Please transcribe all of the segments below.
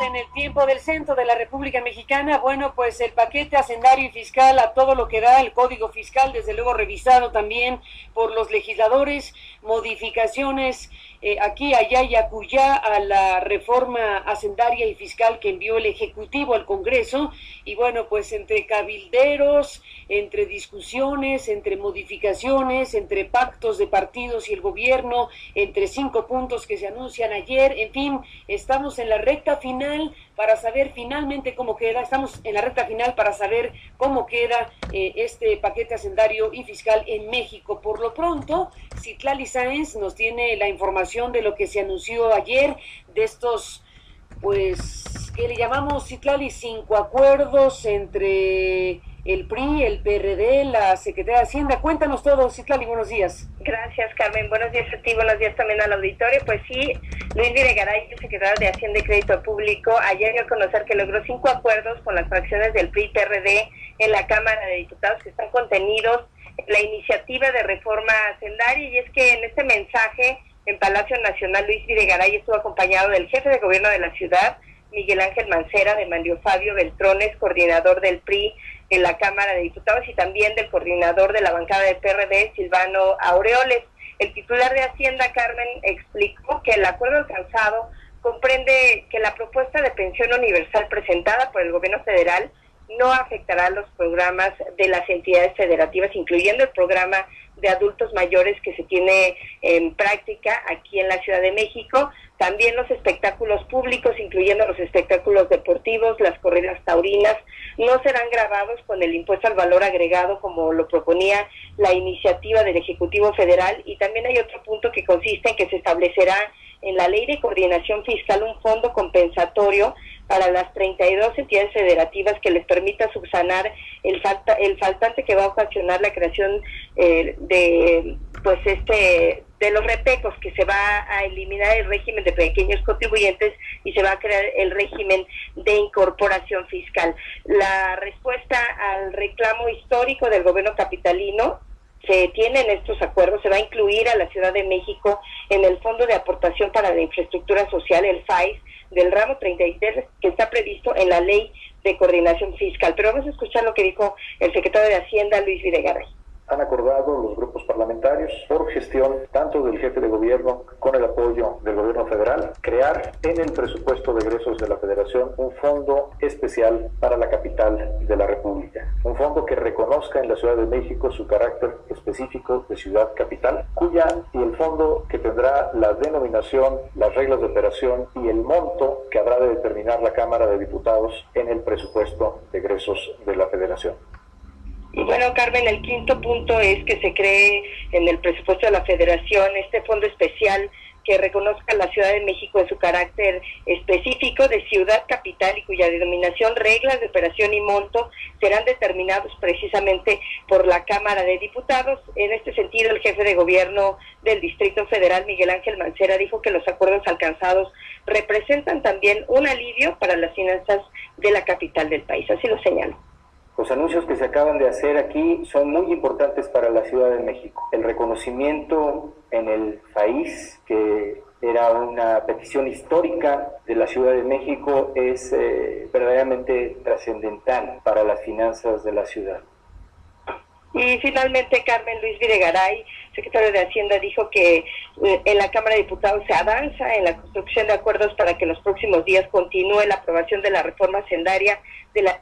en el tiempo del centro de la República Mexicana. Bueno, pues el paquete hacendario y fiscal a todo lo que da, el código fiscal, desde luego revisado también por los legisladores, modificaciones aquí, allá y acullá a la reforma hacendaria y fiscal que envió el Ejecutivo al Congreso. Y bueno, pues entre cabilderos, entre discusiones, entre modificaciones, entre pactos de partidos y el gobierno, entre 5 puntos que se anuncian ayer, en fin, estamos en la recta final para saber finalmente cómo queda, este paquete hacendario y fiscal en México. Por lo pronto, Citlali Sáenz nos tiene la información de lo que se anunció ayer, de estos, pues, que le llamamos, Citlali, 5 acuerdos entre el PRI, el PRD, la Secretaría de Hacienda. Cuéntanos todo, Citlali, buenos días. Gracias, Carmen. Buenos días a ti, buenos días también al auditorio. Pues sí, Luis Videgaray, el secretario de Hacienda y Crédito Público, ayer dio a conocer que logró 5 acuerdos con las fracciones del PRI y PRD en la Cámara de Diputados que están contenidos en la iniciativa de reforma hacendaria. Y es que en este mensaje en Palacio Nacional, Luis Videgaray estuvo acompañado del jefe de gobierno de la ciudad, Miguel Ángel Mancera, de Manlio Fabio Beltrones, coordinador del PRI en la Cámara de Diputados, y también del coordinador de la bancada de PRD, Silvano Aureoles. El titular de Hacienda, Carmen, explicó que el acuerdo alcanzado comprende que la propuesta de pensión universal presentada por el gobierno federal no afectará los programas de las entidades federativas, incluyendo el programa de adultos mayores que se tiene en práctica aquí en la Ciudad de México. También los espectáculos públicos, incluyendo los espectáculos deportivos, las corridas taurinas, no serán gravados con el impuesto al valor agregado como lo proponía la iniciativa del Ejecutivo Federal. Y también hay otro punto que consiste en que se establecerá en la Ley de Coordinación Fiscal un fondo compensatorio para las 32 entidades federativas que les permita subsanar el faltante que va a ocasionar la creación de los repecos, que se va a eliminar el régimen de pequeños contribuyentes y se va a crear el régimen de incorporación fiscal. La respuesta al reclamo histórico del gobierno capitalino se tiene en estos acuerdos, se va a incluir a la Ciudad de México en el Fondo de Aportación para la Infraestructura Social, el FAIS, del ramo 33, que está previsto en la Ley de Coordinación Fiscal. Pero vamos a escuchar lo que dijo el secretario de Hacienda, Luis Videgaray. Han acordado los grupos parlamentarios, por gestión tanto del jefe de gobierno con el apoyo del gobierno federal, crear en el presupuesto de egresos de la Federación un fondo especial para la capital de la República. Un fondo que reconozca en la Ciudad de México su carácter específico de ciudad capital, y el fondo que tendrá la denominación, las reglas de operación y el monto que habrá de determinar la Cámara de Diputados en el presupuesto de egresos de la Federación. Y bueno, Carmen, el quinto punto es que se cree en el presupuesto de la Federación este fondo especial que reconozca a la Ciudad de México en su carácter específico de ciudad capital y cuya denominación, reglas de operación y monto serán determinados precisamente por la Cámara de Diputados. En este sentido, el jefe de gobierno del Distrito Federal, Miguel Ángel Mancera, dijo que los acuerdos alcanzados representan también un alivio para las finanzas de la capital del país. Así lo señaló. Los anuncios que se acaban de hacer aquí son muy importantes para la Ciudad de México. El reconocimiento en el país, que era una petición histórica de la Ciudad de México, es verdaderamente trascendental para las finanzas de la ciudad. Y finalmente, Carmen, Luis Videgaray, secretario de Hacienda, dijo que en la Cámara de Diputados se avanza en la construcción de acuerdos para que en los próximos días continúe la aprobación de la reforma hacendaria de la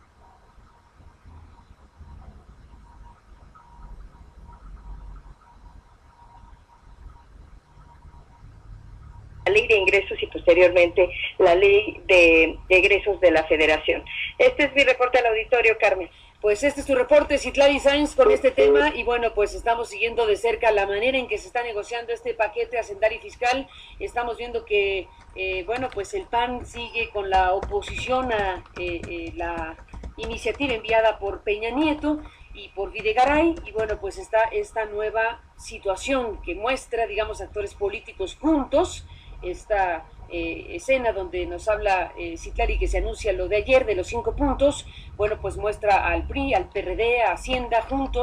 Ley de Ingresos y posteriormente la Ley de Egresos de la Federación. Este es mi reporte al auditorio, Carmen. Pues este es tu reporte, Citlali Sáenz, con este tema, y bueno, pues estamos siguiendo de cerca la manera en que se está negociando este paquete hacendario y fiscal. Estamos viendo que, bueno, pues el PAN sigue con la oposición a la iniciativa enviada por Peña Nieto y por Videgaray, y bueno, pues está esta nueva situación que muestra, digamos, actores políticos juntos, esta escena donde nos habla Citlali, que se anuncia lo de ayer de los 5 puntos. Bueno, pues muestra al PRI, al PRD, a Hacienda juntos,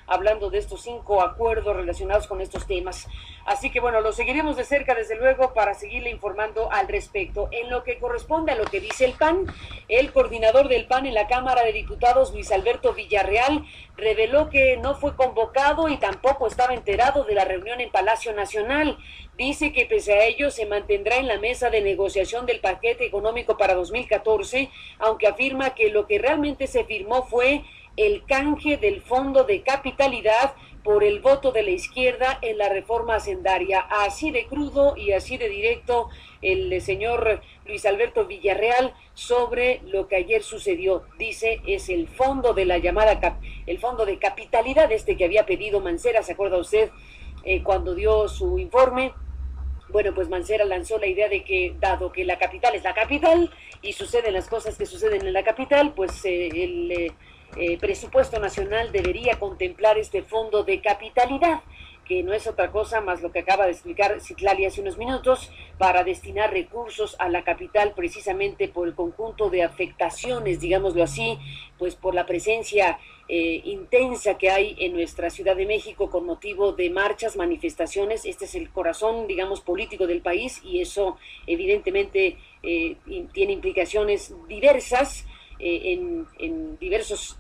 hablando de estos 5 acuerdos relacionados con estos temas. Así que bueno, lo seguiremos de cerca, desde luego, para seguirle informando al respecto. En lo que corresponde a lo que dice el PAN, el coordinador del PAN en la Cámara de Diputados, Luis Alberto Villarreal, reveló que no fue convocado y tampoco estaba enterado de la reunión en Palacio Nacional. Dice que pese a ello se mantendrá en la mesa de negociación del paquete económico para 2014, aunque afirma que lo que realmente se firmó fue el canje del fondo de capitalidad por el voto de la izquierda en la reforma hacendaria. Así de crudo y así de directo el señor Luis Alberto Villarreal sobre lo que ayer sucedió. Dice, es el fondo de la llamada, el fondo de capitalidad que había pedido Mancera, ¿se acuerda usted? Cuando dio su informe. Bueno, pues Mancera lanzó la idea de que, dado que la capital es la capital y suceden las cosas que suceden en la capital, pues el presupuesto nacional debería contemplar este fondo de capitalidad, que no es otra cosa más lo que acaba de explicar Citlali hace unos minutos, para destinar recursos a la capital precisamente por el conjunto de afectaciones, digámoslo así, pues por la presencia intensa que hay en nuestra Ciudad de México con motivo de marchas, manifestaciones. Este es el corazón, digamos, político del país, y eso evidentemente tiene implicaciones diversas en diversos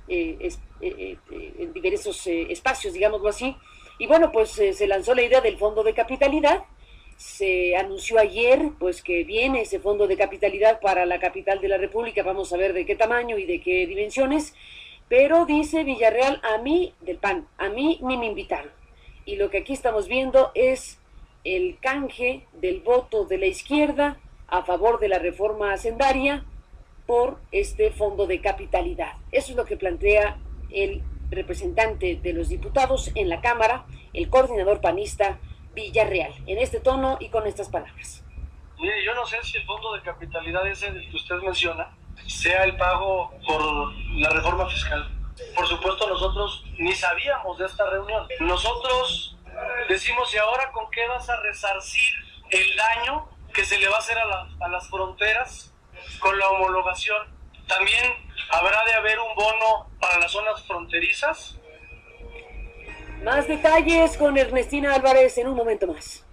espacios, digámoslo así. Y bueno, pues se lanzó la idea del fondo de capitalidad. Se anunció ayer pues que viene ese fondo de capitalidad para la capital de la República. Vamos a ver de qué tamaño y de qué dimensiones. Pero dice Villarreal, a mí, del PAN, a mí ni me invitaron. Y lo que aquí estamos viendo es el canje del voto de la izquierda a favor de la reforma hacendaria por este fondo de capitalidad. Eso es lo que plantea el representante de los diputados en la Cámara, el coordinador panista Villarreal, en este tono y con estas palabras. Mire, yo no sé si el fondo de capitalidad ese del que usted menciona sea el pago por la reforma fiscal. Por supuesto, nosotros ni sabíamos de esta reunión. Nosotros decimos, ¿y ahora con qué vas a resarcir el daño que se le va a hacer a las fronteras con la homologación? También habrá de haber un bono para las zonas fronterizas. Más detalles con Ernestina Álvarez en un momento más.